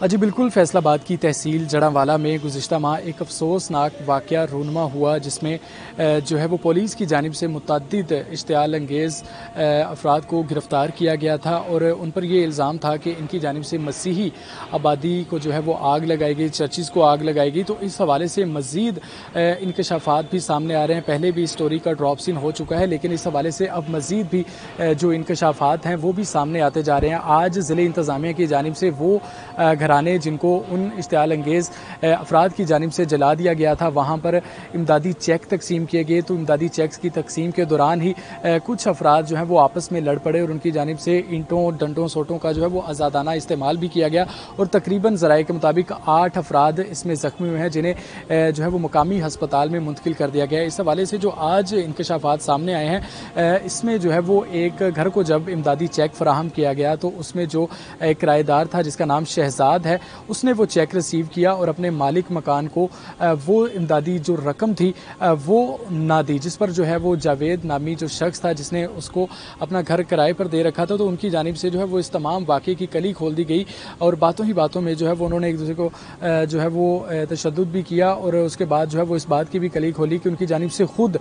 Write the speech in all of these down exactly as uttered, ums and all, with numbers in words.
जी बिल्कुल, फैसलाबाद की तहसील जड़ांवाला में गुज़िश्ता माह एक अफसोसनाक वाक़या रूनुमा हुआ, जिसमें जो है वो पुलिस की जानिब से मुतअद्दिद इश्तियाल अंगेज़ अफराद को गिरफ़्तार किया गया था और उन पर यह इल्ज़ाम था कि इनकी जानिब से मसीही आबादी को जो है वो आग लगाई गई, चर्चिज़ को आग लगाई गई। तो इस हवाले से मज़ीद इंकशाफ़ात भी सामने आ रहे हैं। पहले भी स्टोरी का ड्रॉप सीन हो चुका है, लेकिन इस हवाले से अब मज़ीद भी जो इंकशाफ़ात हैं वो भी सामने आते जा रहे हैं। आज ज़िले इंतज़ामिया की जानिब से वो घराने जिनको उन इश्तियाल अंगेज़ अफराद की जानिब से जला दिया गया था, वहाँ पर इमदादी चेक तकसीम किए गए। तो इमदादी चेक्स की तकसीम के दौरान ही कुछ अफराद जो हैं वो आपस में लड़ पड़े और उनकी जानिब से ईंटों, डंडों, सोटों का जो है वो आज़ादाना इस्तेमाल भी किया गया और तकरीबन ज़राए के मुताबिक आठ अफराद इसमें ज़ख्मी हुए हैं, जिन्हें जो है वो मुकामी हस्पताल में मुंतकिल कर दिया गया है। इस हवाले से जो आज इंकशाफात सामने आए हैं, इसमें जो है वो एक घर को जब इमदादी चेक फराहम किया गया तो उसमें जो एक किराएदार था जिसका नाम शहजाद है, उसने वो चेक रिसीव किया और अपने मालिक मकान को वो इमदादी जो रकम थी वो ना दी, जिस पर जो है वो जावेद नामी जो शख्स था जिसने उसको अपना घर किराए पर दे रखा था, तो उनकी जानिब से जो है वो इस तमाम वाक़े की कली खोल दी गई और बातों ही बातों में जो है वो उन्होंने एक दूसरे को जो है वो तशद्दुद भी किया और उसके बाद जो है वो इस बात की भी कली खोली कि उनकी जानिब से खुद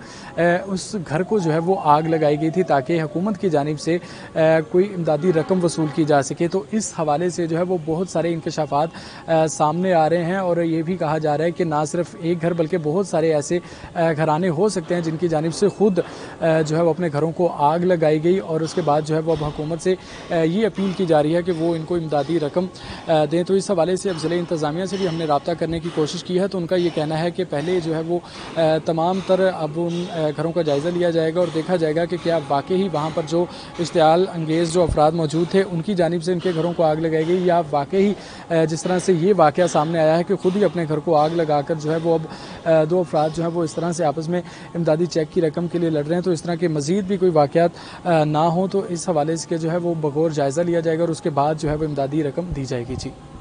उस घर को जो है वो आग लगाई गई थी ताकि हुकूमत की जानिब से कोई इमदादी रकम वसूल की जा सके। तो इस हवाले से जो है वो बहुत सारे इंकशाफात सामने आ रहे हैं और ये भी कहा जा रहा है कि ना सिर्फ एक घर बल्कि बहुत सारे ऐसे घराने हो सकते हैं जिनकी जानिब से खुद जो है वो अपने घरों को आग लगाई गई और उसके बाद जो है वो अब हुकूमत से ये अपील की जा रही है कि वो इनको इमदादी रकम दें। तो इस हवाले से अब ज़िले इंतज़ामिया से भी हमने रब्ता करने की कोशिश की है, तो उनका ये कहना है कि पहले जो है वो तमाम तर अब उन घरों का जायज़ा लिया जाएगा और देखा जाएगा कि क्या वाकई ही वहाँ पर जो इश्तियाल अंगेज़ जो अफराद मौजूद थे उनकी जानिब से इनके घरों को आग लगाई गई या वाकई जिस तरह से ये वाक़या सामने आया है कि खुद ही अपने घर को आग लगाकर जो है वो अब दो अफराद जो है वो इस तरह से आपस में इमदादी चेक की रकम के लिए लड़ रहे हैं। तो इस तरह के मज़ीद भी कोई वाक़यात ना हो तो इस हवाले से जो है वो बगौर जायज़ा लिया जाएगा और उसके बाद जो है वो इमदादी रकम दी जाएगी। जी।